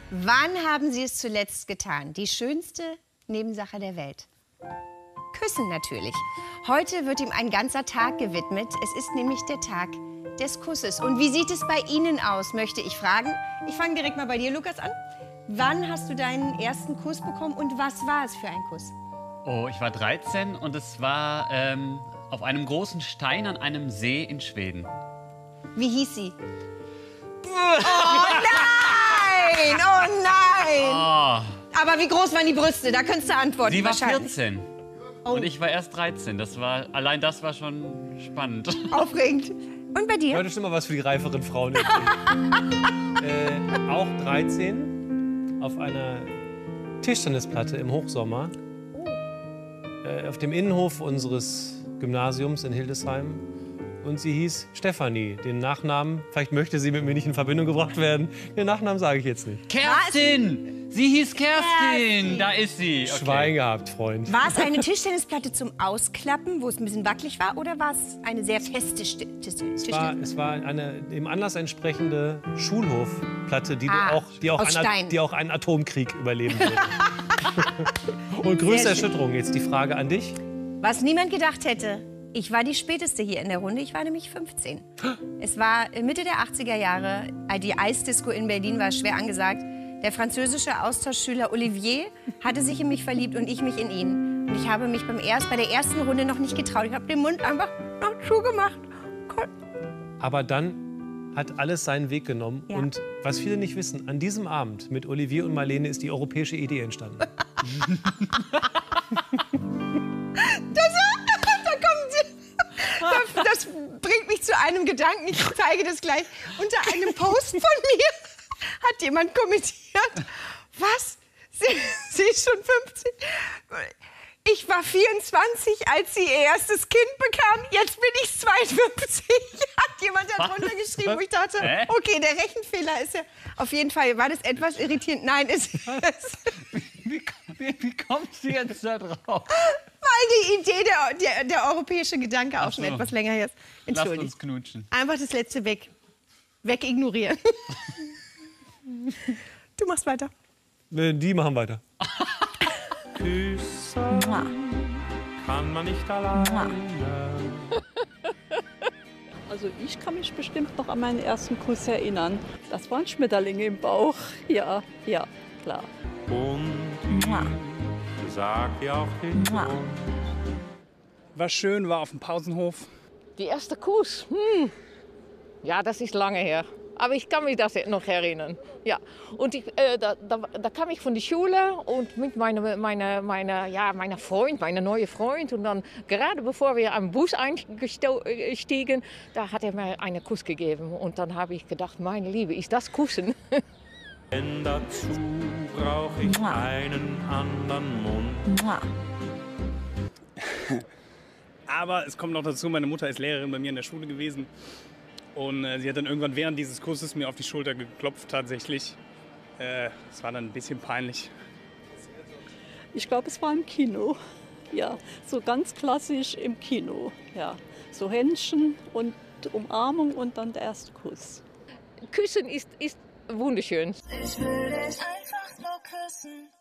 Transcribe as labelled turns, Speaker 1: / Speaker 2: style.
Speaker 1: Wann haben Sie es zuletzt getan? Die schönste Nebensache der Welt. Küssen natürlich. Heute wird ihm ein ganzer Tag gewidmet. Es ist nämlich der Tag des Kusses. Und wie sieht es bei Ihnen aus, möchte ich fragen. Ich fange direkt mal bei dir, Lukas, an. Wann hast du deinen ersten Kuss bekommen und was war es für ein Kuss?
Speaker 2: Oh, ich war 13 und es war auf einem großen Stein an einem See in Schweden.
Speaker 1: Wie hieß sie? Oh nein! Oh nein!
Speaker 2: Oh.
Speaker 1: Aber wie groß waren die Brüste? Da könntest du antworten.
Speaker 2: Sie war
Speaker 1: wahrscheinlich.
Speaker 2: 14
Speaker 1: Oh.
Speaker 2: und ich war erst 13. Allein das war schon spannend.
Speaker 1: Aufregend. Und bei dir?
Speaker 3: Heute schon mal was für die reiferen Frauen. Auch 13 auf einer Tischtennisplatte im Hochsommer. Auf dem Innenhof unseres Gymnasiums in Hildesheim. Und sie hieß Stefanie. Den Nachnamen, vielleicht möchte sie mit mir nicht in Verbindung gebracht werden. Den Nachnamen sage ich jetzt nicht.
Speaker 2: Kerstin! Sie hieß Kerstin! Da ist sie. Okay.
Speaker 3: Schwein gehabt, Freund.
Speaker 1: War es eine Tischtennisplatte zum Ausklappen, wo es ein bisschen wackelig war? Oder war es eine sehr feste Tischtennisplatte?
Speaker 3: Es war eine dem Anlass entsprechende Schulhofplatte, die auch einen Atomkrieg überleben würde. Und größte Erschütterung. Jetzt die Frage an dich.
Speaker 1: Was niemand gedacht hätte. Ich war die späteste hier in der Runde. Ich war nämlich 15. Es war Mitte der 80er Jahre. Die Eisdisco in Berlin war schwer angesagt. Der französische Austauschschüler Olivier hatte sich in mich verliebt und ich mich in ihn. Und ich habe mich bei der ersten Runde noch nicht getraut. Ich habe den Mund einfach noch zugemacht.
Speaker 3: Aber dann hat alles seinen Weg genommen.
Speaker 1: Ja.
Speaker 3: Und was viele nicht wissen, an diesem Abend mit Olivier und Marlene ist die europäische Idee entstanden.
Speaker 1: Das bringt mich zu einem Gedanken. Ich zeige das gleich. Unter einem Post von mir hat jemand kommentiert, was? Sie ist schon 15. Ich war 24, als sie ihr erstes Kind bekam. Jetzt bin ich 52. Hat jemand darunter geschrieben, wo ich dachte, okay, der Rechenfehler ist ja... Auf jeden Fall war das etwas irritierend. Nein, ist es.
Speaker 2: Wie kommst du jetzt da drauf?
Speaker 1: Weil die Idee, der europäische Gedanke auch schon etwas länger her ist. Entschuldigung.
Speaker 2: Lasst uns knutschen.
Speaker 1: Einfach das Letzte wegignorieren. Du machst weiter.
Speaker 3: Die machen weiter.
Speaker 4: Küssen kann man nicht alleine.
Speaker 5: Also ich kann mich bestimmt noch an meinen ersten Kuss erinnern. Das waren Schmetterlinge im Bauch. Ja, klar.
Speaker 4: Und ich sag dir auch den Grund.
Speaker 6: Was schön war auf dem Pausenhof.
Speaker 7: Die erste Kuss, ja, das ist lange her. Aber ich kann mich das noch erinnern. Ja. Und da kam ich von der Schule und mit meiner neue Freund. Und dann, gerade bevor wir am Bus einstiegen, da hat er mir einen Kuss gegeben. Und dann habe ich gedacht, meine Liebe, ist das Kussen?
Speaker 4: Denn dazu brauche ich einen anderen Mund.
Speaker 6: Aber es kommt noch dazu, meine Mutter ist Lehrerin bei mir in der Schule gewesen. Und sie hat dann irgendwann während dieses Kusses mir auf die Schulter geklopft tatsächlich. Es war dann ein bisschen peinlich.
Speaker 5: Ich glaube, es war im Kino. Ja, so ganz klassisch im Kino. Ja, so Händchen und Umarmung und dann der erste Kuss.
Speaker 7: Küssen ist wunderschön.
Speaker 8: Ich will dich einfach nur küssen.